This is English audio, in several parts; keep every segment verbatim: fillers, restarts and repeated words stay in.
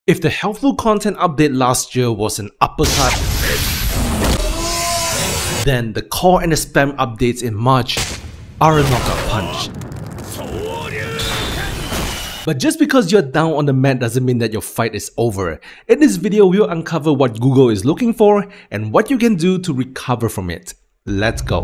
If the helpful content update last year was an uppercut, then the core and the spam updates in March are a knockout punch. But just because you're down on the mat doesn't mean that your fight is over. In this video, we'll uncover what Google is looking for and what you can do to recover from it. Let's go.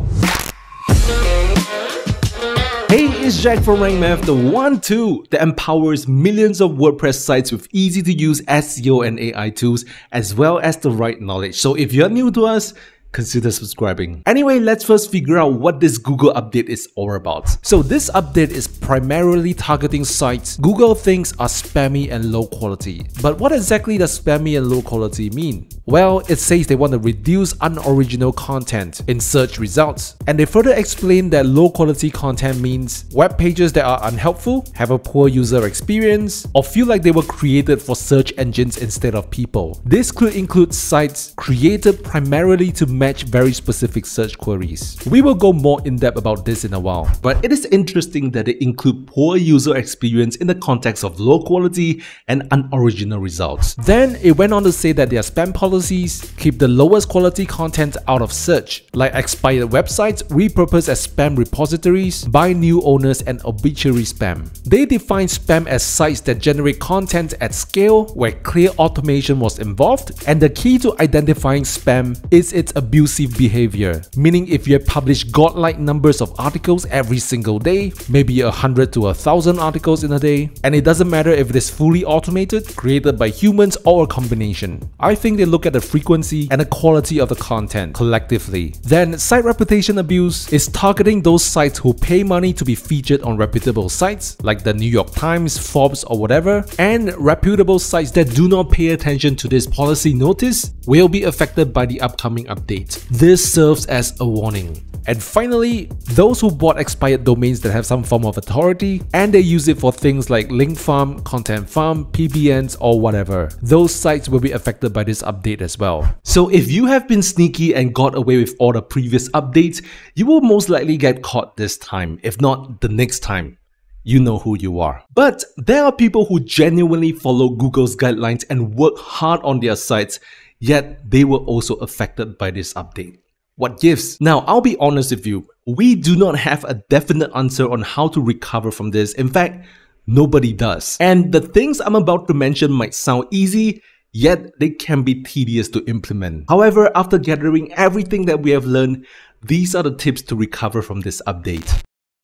Hey, it's Jack from Rank Math, the one tool that empowers millions of WordPress sites with easy to use S E O and A I tools, as well as the right knowledge. So if you're new to us, consider subscribing. Anyway, let's first figure out what this Google update is all about. So this update is primarily targeting sites Google thinks are spammy and low quality. But what exactly does spammy and low quality mean? Well, it says they want to reduce unoriginal content in search results. And they further explain that low quality content means web pages that are unhelpful, have a poor user experience, or feel like they were created for search engines instead of people. This could include sites created primarily to match very specific search queries. We will go more in depth about this in a while, but it is interesting that they include poor user experience in the context of low quality and unoriginal results. Then it went on to say that their spam policies keep the lowest quality content out of search, like expired websites repurposed as spam repositories by new owners and obituary spam. They define spam as sites that generate content at scale where clear automation was involved, and the key to identifying spam is its abusive behavior, meaning if you publish godlike numbers of articles every single day, maybe a hundred to a thousand articles in a day, and it doesn't matter if it is fully automated, created by humans, or a combination. I think they look at the frequency and the quality of the content collectively. Then site reputation abuse is targeting those sites who pay money to be featured on reputable sites like the New York Times, Forbes, or whatever, and reputable sites that do not pay attention to this policy notice will be affected by the upcoming update. This serves as a warning. And finally, those who bought expired domains that have some form of authority and they use it for things like link farm, content farm, P B Ns, or whatever, those sites will be affected by this update as well. So if you have been sneaky and got away with all the previous updates, you will most likely get caught this time, if not the next time. You know who you are. But there are people who genuinely follow Google's guidelines and work hard on their sites, yet they were also affected by this update. What gives? Now, I'll be honest with you, we do not have a definite answer on how to recover from this. In fact, nobody does. And the things I'm about to mention might sound easy, yet they can be tedious to implement. However, after gathering everything that we have learned, these are the tips to recover from this update.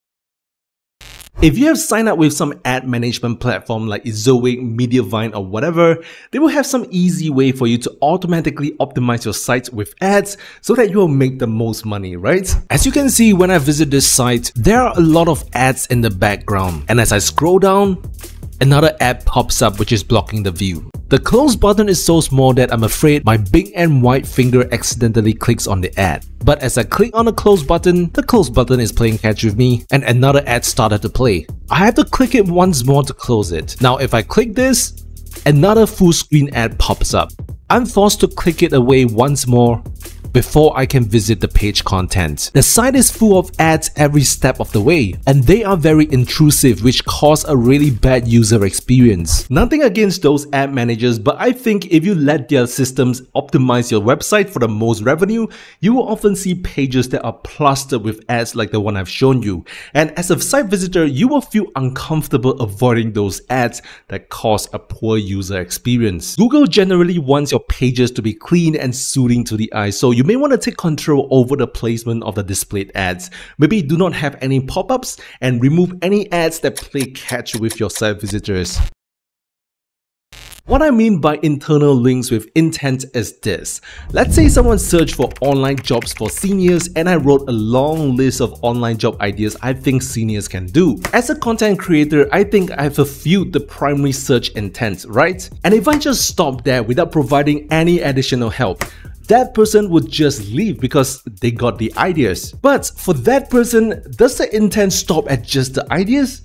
If you have signed up with some ad management platform like Zoic, Mediavine, or whatever, they will have some easy way for you to automatically optimize your site with ads so that you will make the most money, right? As you can see, when I visit this site, there are a lot of ads in the background. And as I scroll down, another ad pops up which is blocking the view. The close button is so small that I'm afraid my big and white finger accidentally clicks on the ad. But as I click on the close button, the close button is playing catch with me and another ad started to play. I have to click it once more to close it. Now if I click this, another full screen ad pops up. I'm forced to click it away once more before I can visit the page content. The site is full of ads every step of the way, and they are very intrusive, which cause a really bad user experience. Nothing against those ad managers, but I think if you let their systems optimize your website for the most revenue, you will often see pages that are plastered with ads like the one I've shown you. And as a site visitor, you will feel uncomfortable avoiding those ads that cause a poor user experience. Google generally wants your pages to be clean and soothing to the eye, so you You may want to take control over the placement of the displayed ads. Maybe do not have any pop-ups and remove any ads that play catch with your site visitors. What I mean by internal links with intent is this. Let's say someone searched for online jobs for seniors and I wrote a long list of online job ideas I think seniors can do. As a content creator, I think I've fulfilled the primary search intent, right? And if I just stop there without providing any additional help, that person would just leave because they got the ideas. But for that person, does the intent stop at just the ideas?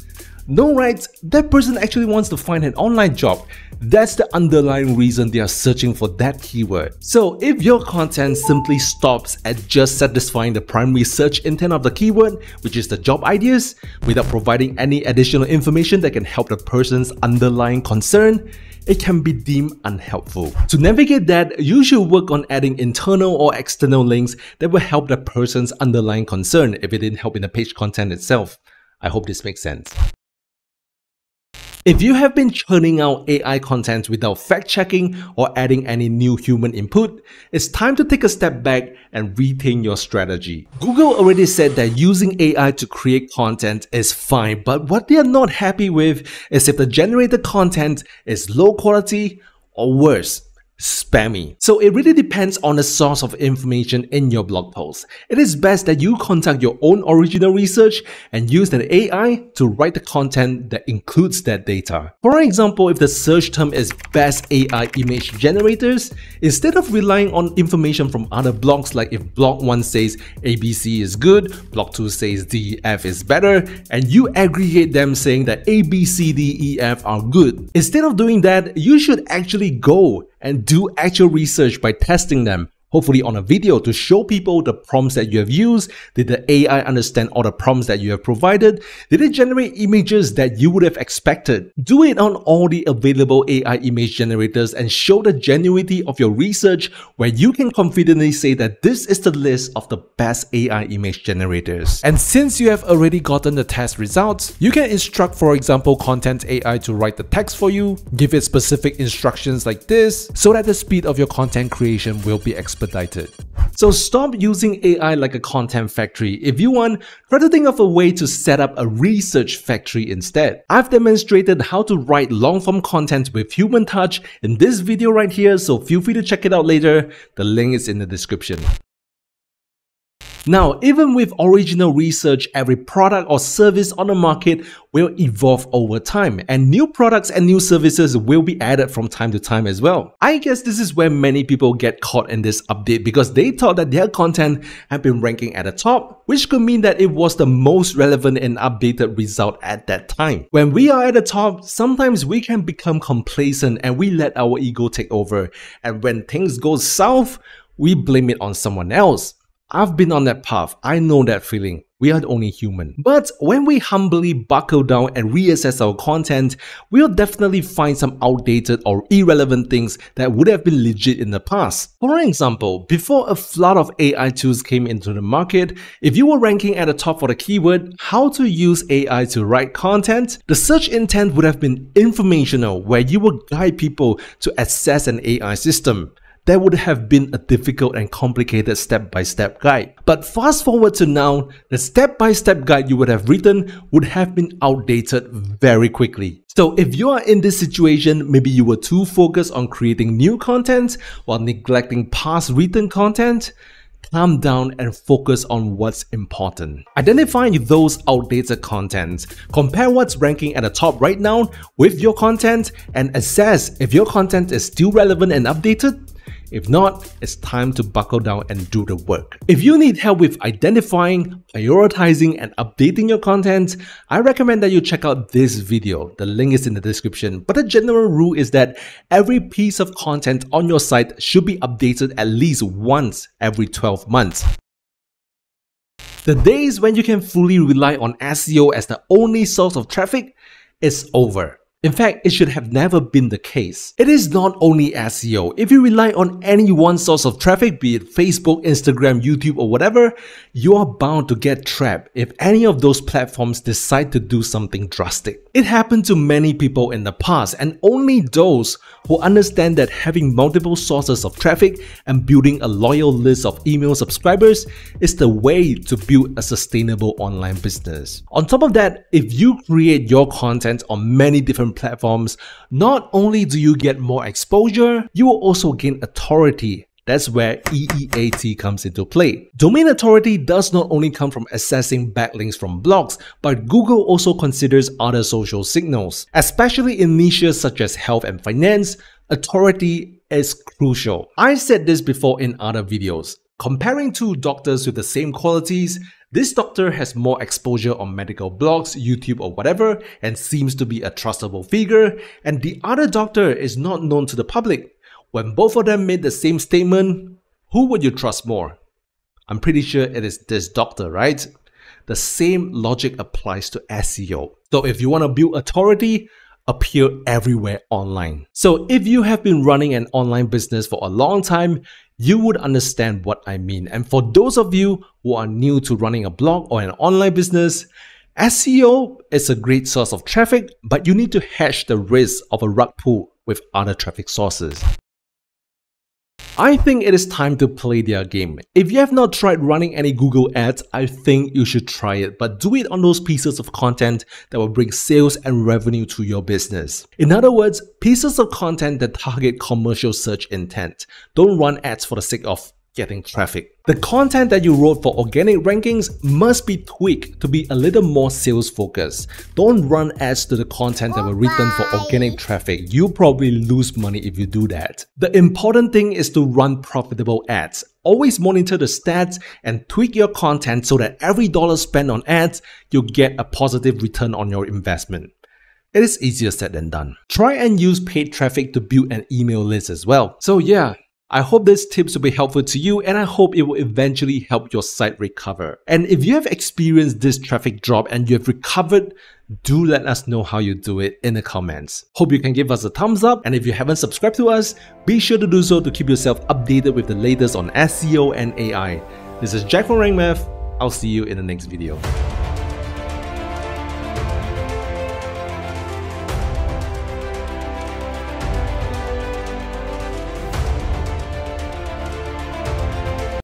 No, right? That person actually wants to find an online job. That's the underlying reason they are searching for that keyword. So if your content simply stops at just satisfying the primary search intent of the keyword, which is the job ideas, without providing any additional information that can help the person's underlying concern, it can be deemed unhelpful. To navigate that, you should work on adding internal or external links that will help the person's underlying concern if it didn't help in the page content itself. I hope this makes sense. If you have been churning out A I content without fact-checking or adding any new human input, it's time to take a step back and rethink your strategy. Google already said that using A I to create content is fine, but what they are not happy with is if the generated content is low quality or worse, spammy. So it really depends on the source of information in your blog post. It is best that you conduct your own original research and use an A I to write the content that includes that data. For example, if the search term is best A I image generators, instead of relying on information from other blogs, like if blog one says A B C is good, blog two says D E F is better, and you aggregate them saying that A B C D E F are good. Instead of doing that, you should actually go and do actual research by testing them, hopefully on a video, to show people the prompts that you have used. Did the A I understand all the prompts that you have provided? Did it generate images that you would have expected? Do it on all the available A I image generators and show the genuinity of your research, where you can confidently say that this is the list of the best A I image generators. And since you have already gotten the test results, you can instruct, for example, Content A I to write the text for you, give it specific instructions like this, so that the speed of your content creation will be expedited. So stop using A I like a content factory. If you want, try to think of a way to set up a research factory instead. I've demonstrated how to write long-form content with human touch in this video right here, so feel free to check it out later. The link is in the description. Now, even with original research, every product or service on the market will evolve over time, and new products and new services will be added from time to time as well. I guess this is where many people get caught in this update, because they thought that their content had been ranking at the top, which could mean that it was the most relevant and updated result at that time. When we are at the top, sometimes we can become complacent and we let our ego take over, and when things go south, we blame it on someone else. I've been on that path. I know that feeling. We are only human. But when we humbly buckle down and reassess our content, we'll definitely find some outdated or irrelevant things that would have been legit in the past. For example, before a flood of A I tools came into the market, if you were ranking at the top for the keyword, how to use A I to write content, the search intent would have been informational, where you would guide people to access an A I system. That would have been a difficult and complicated step-by-step guide. But fast forward to now, the step-by-step guide you would have written would have been outdated very quickly. So if you are in this situation, maybe you were too focused on creating new content while neglecting past written content, calm down and focus on what's important. Identify those outdated content. Compare what's ranking at the top right now with your content and assess if your content is still relevant and updated. If not, it's time to buckle down and do the work. If you need help with identifying, prioritizing, and updating your content, I recommend that you check out this video. The link is in the description. But the general rule is that every piece of content on your site should be updated at least once every twelve months. The days when you can fully rely on S E O as the only source of traffic is over. In fact, it should have never been the case. It is not only S E O. If you rely on any one source of traffic, be it Facebook, Instagram, YouTube, or whatever, you are bound to get trapped if any of those platforms decide to do something drastic. It happened to many people in the past, and only those who understand that having multiple sources of traffic and building a loyal list of email subscribers is the way to build a sustainable online business. On top of that, if you create your content on many different platforms, not only do you get more exposure, you will also gain authority. That's where E E A T comes into play. Domain authority does not only come from accessing backlinks from blogs, but Google also considers other social signals. Especially in niches such as health and finance, authority is crucial. I said this before in other videos. Comparing two doctors with the same qualities, this doctor has more exposure on medical blogs, YouTube or whatever, and seems to be a trustable figure, and the other doctor is not known to the public. When both of them made the same statement, who would you trust more? I'm pretty sure it is this doctor, right? The same logic applies to S E O. So if you want to build authority, appear everywhere online. So if you have been running an online business for a long time, you would understand what I mean. And for those of you who are new to running a blog or an online business, S E O is a great source of traffic, but you need to hedge the risk of a rug pull with other traffic sources. I think it is time to play their game. If you have not tried running any Google ads, I think you should try it, but do it on those pieces of content that will bring sales and revenue to your business. In other words, pieces of content that target commercial search intent. Don't run ads for the sake of getting traffic. The content that you wrote for organic rankings must be tweaked to be a little more sales focused. Don't run ads to the content that were written for organic traffic. You'll probably lose money if you do that. The important thing is to run profitable ads. Always monitor the stats and tweak your content so that every dollar spent on ads, you get a positive return on your investment. It is easier said than done. Try and use paid traffic to build an email list as well. So yeah, I hope these tips will be helpful to you, and I hope it will eventually help your site recover. And if you have experienced this traffic drop and you have recovered, do let us know how you do it in the comments. Hope you can give us a thumbs up, and if you haven't subscribed to us, be sure to do so to keep yourself updated with the latest on S E O and A I. This is Jack from RankMath. I'll see you in the next video.